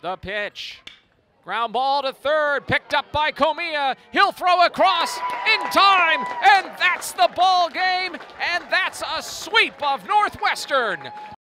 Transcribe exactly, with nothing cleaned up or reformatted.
The pitch. Ground ball to third, picked up by Comia. He'll throw across in time, and that's the ball game, and that's a sweep of Northwestern.